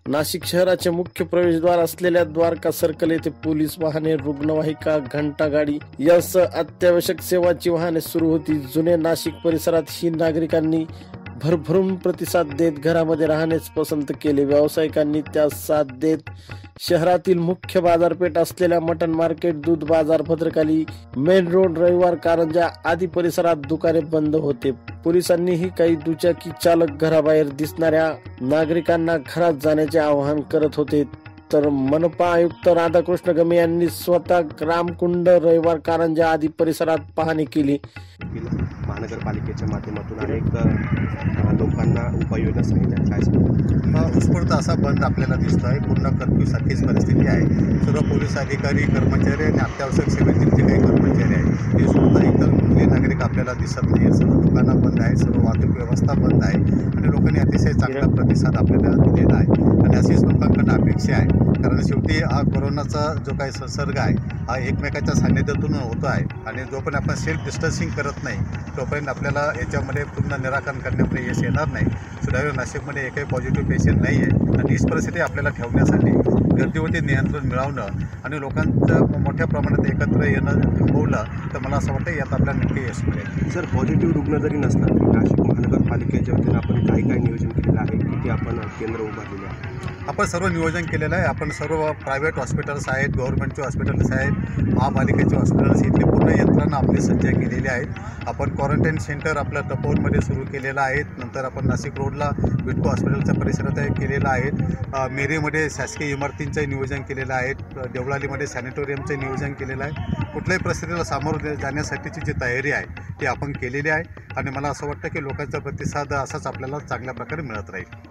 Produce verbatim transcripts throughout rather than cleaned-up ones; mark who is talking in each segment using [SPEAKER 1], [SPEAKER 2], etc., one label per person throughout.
[SPEAKER 1] नाशिक शहराचे मुख्य प्रवेशद्वार असलेल्या द्वारका सर्कल येथे पोलीस वाहने, रुग्णवाहिका, घंटा गाडी यासह अत्यावश्यक सेवाची वाहने सुरू होती. जुने नाशिक परिसरात ही नागरिकांनी भरभरून प्रतिसाद देत घरामध्ये राहणेच पसंत केले. व्यावसायिकांनी त्यास साथ देत शहरातील मुख्य बाजारपेठ असलेल्या मटन मार्केट, दूध बाजार, भद्रकाली, मेन रोड, रविवार कारंजा आदी परिसरात दुकाने बंद होते. पोलिसांनीही काही दुचाकी चालक घराबाहेर दिसणाऱ्या नागरिकांना घरात जाण्याचे आवाहन करत होते. तर मनपा आयुक्त राधाकृष्ण गमे यांनी स्वतः रामकुंड, रविवार कारंजा आदी परिसरात पाहणी केली.
[SPEAKER 2] महानगरपालिकेच्या माध्यमातून अनेक लोकांना उपाययोजना सांगितल्या. काय सांगतो?
[SPEAKER 3] उत्स्फूर्त असा बंद आपल्याला दिसतो आहे. पूर्ण कर्फ्यू सारखीच परिस्थिती आहे. सर्व पोलीस अधिकारी, कर्मचारी आणि अत्यावश्यक सेवेतील जे काही कर्मचारी आहेत ते सुद्धा इतर कुठले नागरिक आपल्याला दिसत नाही. सर्व दुकानं बंद आहे, सर्व वाहतूक व्यवस्था बंद आहे आणि लोकांनी अतिशय चांगला प्रतिसाद आपल्याला दिलेला आहे आणि अशीच लोकांकडून अपेक्षा आहे. कारण शेवटी हा कोरोनाचा जो काही संसर्ग आहे हा एकमेकाच्या सान्निध्यातून होतो आहे आणि जोपर्यंत आपण सेल्फ डिस्टन्सिंग करत नाही तोपर्यंत आपल्याला याच्यामध्ये पूर्ण निराकरण करण्यामध्ये यश येणार नाही. सुदैवाने नाशिकमध्ये एकही पॉझिटिव्ह पेशंट नाही आहे आणि हीच परिस्थिती आपल्याला ठेवण्यासाठी गर्दीवरती नियंत्रण मिळवणं आणि लोकांचं मोठ्या प्रमाणात एकत्र येणं थांबवलं तर मला असं वाटतं यात आपल्याला नक्की यश मिळेल.
[SPEAKER 2] सर, पॉझिटिव्ह रुग्ण जरी नसतात नाशिक महानगरपालिकेच्या वतीनं आपण काय काय नियोजन केलेलं आहे, किती आपण केंद्र उभारलेले आहे?
[SPEAKER 3] आपण सर्व नियोजन केलेलं आहे. आपण सर्व प्रायव्हेट हॉस्पिटल्स आहेत, गव्हर्नमेंटचे हॉस्पिटल्स आहेत, महापालिकेचे हॉस्पिटल्स, इथली पूर्ण यंत्रणा आपली सज्ज केलेली आहेत. आपण क्वारंटाईन सेंटर आपल्या टपोरमध्ये सुरू केलेलं आहे. नंतर आपण नाशिक रोडला विटको हॉस्पिटलच्या परिसरात केलेलं आहे. मेरीमध्ये शासकीय इमारतींचं नियोजन केलेलं आहे. देवळालीमध्ये सॅनिटोरियमचं नियोजन केलेलं आहे. कुठल्याही परिस्थितीला सामोरं जाण्यासाठीची जी तयारी आहे ती आपण केलेली आहे आणि मला असं वाटतं की लोकांचा प्रतिसाद असाच आपल्याला चांगल्या प्रकारे मिळत राहील.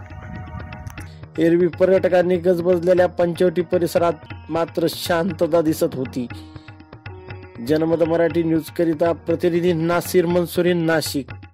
[SPEAKER 1] एरवी पर्यटकांनी गजबजलेल्या पंचवटी परिसरात मात्र शांतता दिसत होती. जनमत मराठी न्यूज करिता प्रतिनिधी नासिर मनसुरी, नाशिक.